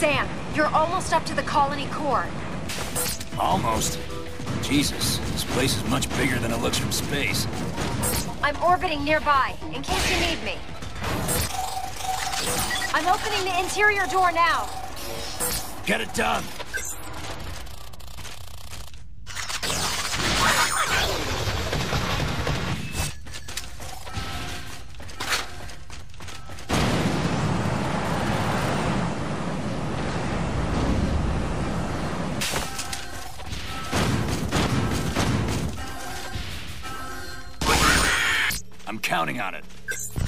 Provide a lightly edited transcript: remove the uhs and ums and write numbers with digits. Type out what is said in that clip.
Sam, you're almost up to the colony core. Almost. Jesus, this place is much bigger than it looks from space. I'm orbiting nearby, in case you need me. I'm opening the interior door now. Get it done! I'm counting on it.